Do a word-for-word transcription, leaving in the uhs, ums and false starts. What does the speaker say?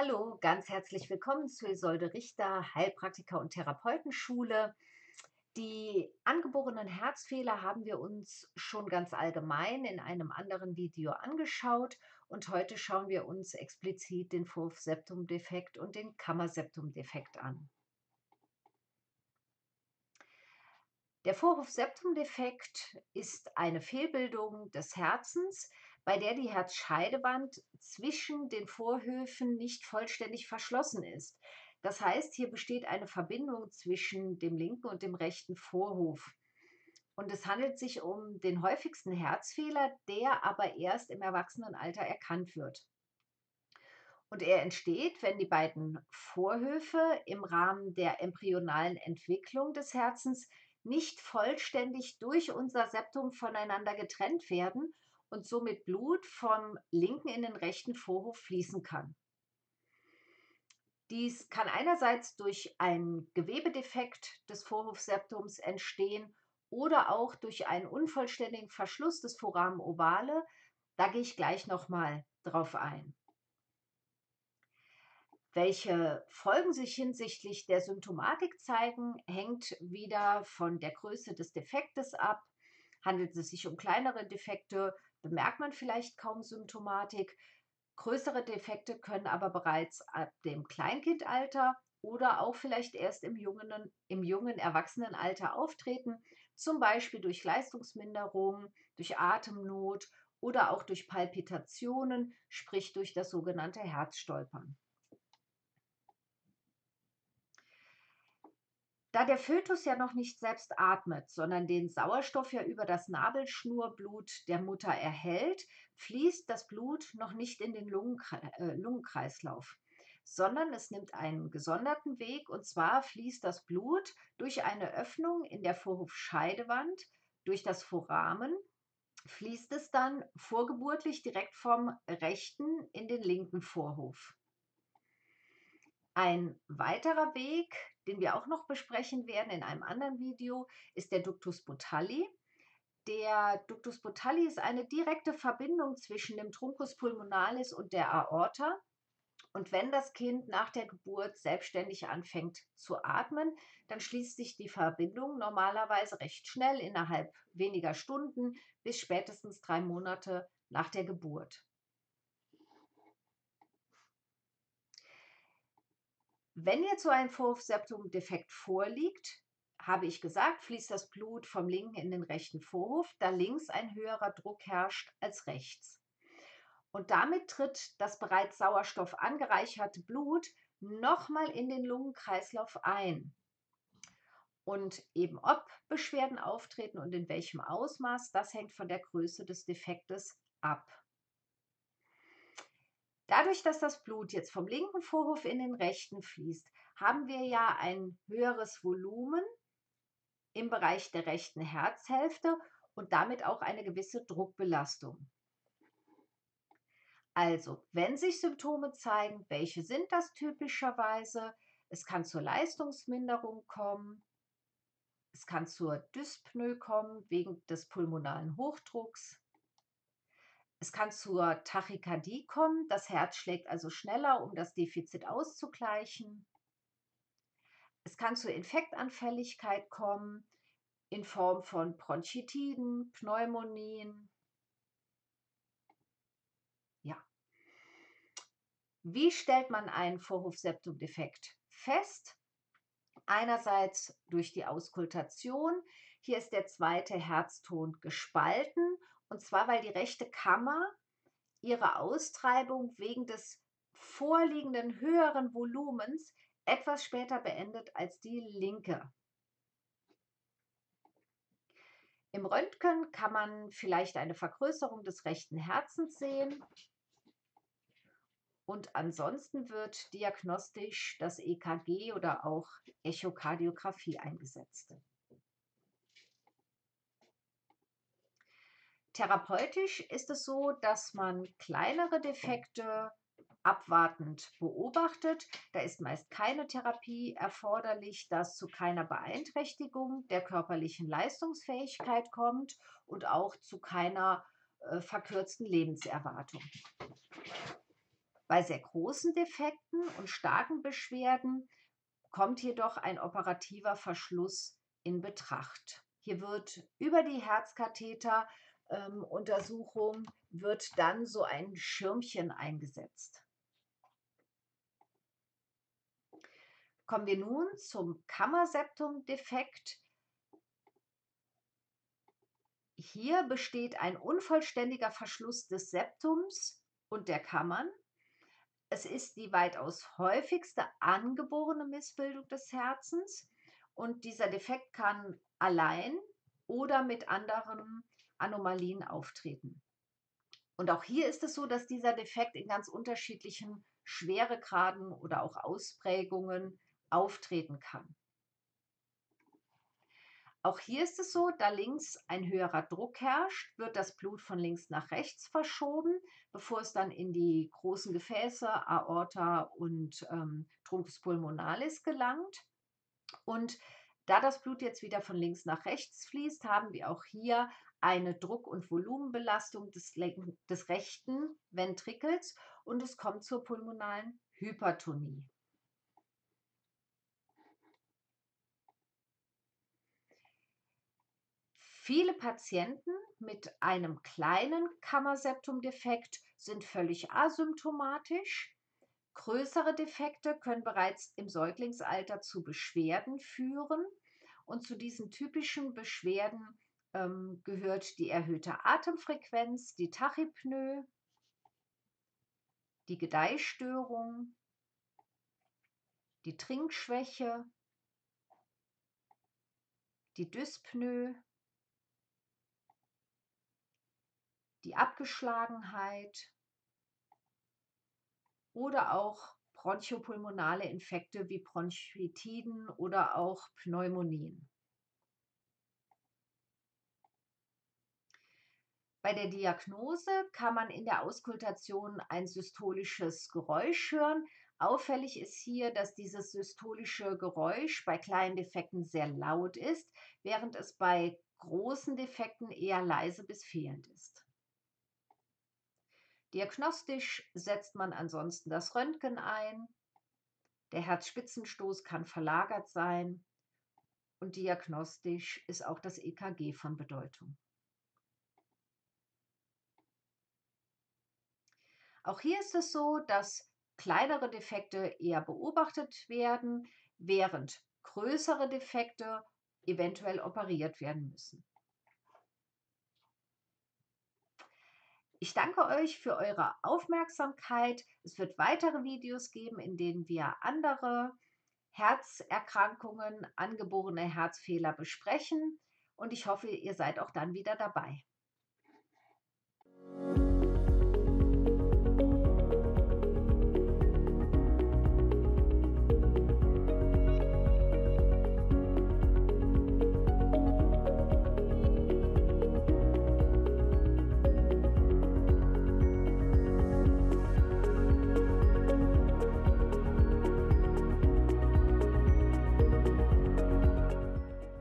Hallo, ganz herzlich willkommen zu Isolde Richter, Heilpraktiker und Therapeutenschule. Die angeborenen Herzfehler haben wir uns schon ganz allgemein in einem anderen Video angeschaut und heute schauen wir uns explizit den Vorhof-Septum-Defekt und den Kammerseptum-Defekt an. Der Vorhof-Septum-Defekt ist eine Fehlbildung des Herzens, bei der die Herzscheidewand zwischen den Vorhöfen nicht vollständig verschlossen ist. Das heißt, hier besteht eine Verbindung zwischen dem linken und dem rechten Vorhof. Und es handelt sich um den häufigsten Herzfehler, der aber erst im Erwachsenenalter erkannt wird. Und er entsteht, wenn die beiden Vorhöfe im Rahmen der embryonalen Entwicklung des Herzens nicht vollständig durch unser Septum voneinander getrennt werden und somit Blut vom linken in den rechten Vorhof fließen kann. Dies kann einerseits durch einen Gewebedefekt des Vorhofseptums entstehen oder auch durch einen unvollständigen Verschluss des Foramen ovale. Da gehe ich gleich nochmal drauf ein. Welche Folgen sich hinsichtlich der Symptomatik zeigen, hängt wieder von der Größe des Defektes ab. Handelt es sich um kleinere Defekte, bemerkt man vielleicht kaum Symptomatik. Größere Defekte können aber bereits ab dem Kleinkindalter oder auch vielleicht erst im jungen, im jungen Erwachsenenalter auftreten, zum Beispiel durch Leistungsminderung, durch Atemnot oder auch durch Palpitationen, sprich durch das sogenannte Herzstolpern. Da der Fötus ja noch nicht selbst atmet, sondern den Sauerstoff ja über das Nabelschnurblut der Mutter erhält, fließt das Blut noch nicht in den Lungenkre äh, Lungenkreislauf, sondern es nimmt einen gesonderten Weg, und zwar fließt das Blut durch eine Öffnung in der Vorhofscheidewand, durch das Foramen, fließt es dann vorgeburtlich direkt vom rechten in den linken Vorhof. Ein weiterer Weg, den wir auch noch besprechen werden in einem anderen Video, ist der Ductus Botalli. Der Ductus Botalli ist eine direkte Verbindung zwischen dem Truncus pulmonalis und der Aorta. Und wenn das Kind nach der Geburt selbstständig anfängt zu atmen, dann schließt sich die Verbindung normalerweise recht schnell, innerhalb weniger Stunden bis spätestens drei Monate nach der Geburt. Wenn jetzt so ein Vorhof-Septum-Defekt vorliegt, habe ich gesagt, fließt das Blut vom linken in den rechten Vorhof, da links ein höherer Druck herrscht als rechts. Und damit tritt das bereits Sauerstoff angereicherte Blut nochmal in den Lungenkreislauf ein. Und eben ob Beschwerden auftreten und in welchem Ausmaß, das hängt von der Größe des Defektes ab. Dadurch, dass das Blut jetzt vom linken Vorhof in den rechten fließt, haben wir ja ein höheres Volumen im Bereich der rechten Herzhälfte und damit auch eine gewisse Druckbelastung. Also, wenn sich Symptome zeigen, welche sind das typischerweise? Es kann zur Leistungsminderung kommen, es kann zur Dyspnoe kommen wegen des pulmonalen Hochdrucks. Es kann zur Tachykardie kommen, das Herz schlägt also schneller, um das Defizit auszugleichen. Es kann zur Infektanfälligkeit kommen in Form von Bronchitiden, Pneumonien. Ja. Wie stellt man einen Vorhof-Septum-Defekt fest? Einerseits durch die Auskultation. Hier ist der zweite Herzton gespalten, und zwar weil die rechte Kammer ihre Austreibung wegen des vorliegenden höheren Volumens etwas später beendet als die linke. Im Röntgen kann man vielleicht eine Vergrößerung des rechten Herzens sehen, und ansonsten wird diagnostisch das E K G oder auch Echokardiographie eingesetzt. Therapeutisch ist es so, dass man kleinere Defekte abwartend beobachtet. Da ist meist keine Therapie erforderlich, dass zu keiner Beeinträchtigung der körperlichen Leistungsfähigkeit kommt und auch zu keiner äh, verkürzten Lebenserwartung. Bei sehr großen Defekten und starken Beschwerden kommt jedoch ein operativer Verschluss in Betracht. Hier wird über die Herzkatheter ähm, Untersuchung wird dann so ein Schirmchen eingesetzt. Kommen wir nun zum Kammerseptumdefekt. Hier besteht ein unvollständiger Verschluss des Septums und der Kammern. Es ist die weitaus häufigste angeborene Missbildung des Herzens und dieser Defekt kann allein oder mit anderen Anomalien auftreten. Und auch hier ist es so, dass dieser Defekt in ganz unterschiedlichen Schweregraden oder auch Ausprägungen auftreten kann. Auch hier ist es so, da links ein höherer Druck herrscht, wird das Blut von links nach rechts verschoben, bevor es dann in die großen Gefäße, Aorta und ähm, Truncus pulmonalis gelangt. Und da das Blut jetzt wieder von links nach rechts fließt, haben wir auch hier eine Druck- und Volumenbelastung des, des rechten Ventrikels und es kommt zur pulmonalen Hypertonie. Viele Patienten mit einem kleinen Kammerseptumdefekt sind völlig asymptomatisch. Größere Defekte können bereits im Säuglingsalter zu Beschwerden führen. Und zu diesen typischen Beschwerden ähm, gehört die erhöhte Atemfrequenz, die Tachypnoe, die Gedeihstörung, die Trinkschwäche, die Dyspnoe, die Abgeschlagenheit oder auch bronchopulmonale Infekte wie Bronchitiden oder auch Pneumonien. Bei der Diagnose kann man in der Auskultation ein systolisches Geräusch hören. Auffällig ist hier, dass dieses systolische Geräusch bei kleinen Defekten sehr laut ist, während es bei großen Defekten eher leise bis fehlend ist. Diagnostisch setzt man ansonsten das Röntgen ein. Der Herzspitzenstoß kann verlagert sein und diagnostisch ist auch das E K G von Bedeutung. Auch hier ist es so, dass kleinere Defekte eher beobachtet werden, während größere Defekte eventuell operiert werden müssen. Ich danke euch für eure Aufmerksamkeit. Es wird weitere Videos geben, in denen wir andere Herzerkrankungen, angeborene Herzfehler besprechen und ich hoffe, ihr seid auch dann wieder dabei.